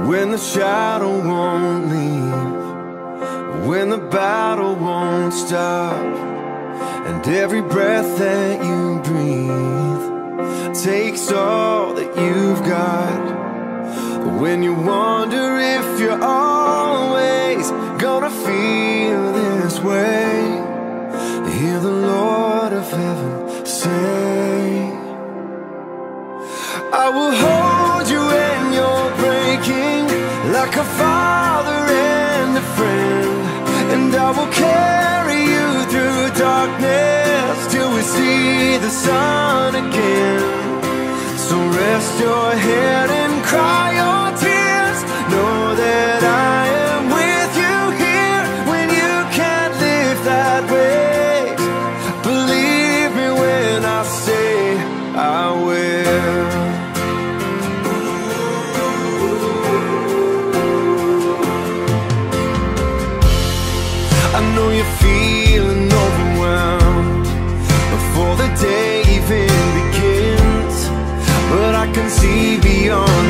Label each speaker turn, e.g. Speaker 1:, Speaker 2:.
Speaker 1: when the shadow won't leave, when the battle won't stop, and every breath that you breathe takes all that you've got. When you wonder if you're always gonna feel this way, hear the Lord of heaven say, I will hold you when you're breaking, like a father and a friend, and I will carry you through darkness till we see the sun again. So rest your head and cry your tears, know that I am with you here when you can't live that way. Believe me when I say I will. I know you're feeling overwhelmed before the day even begins, but I can see beyond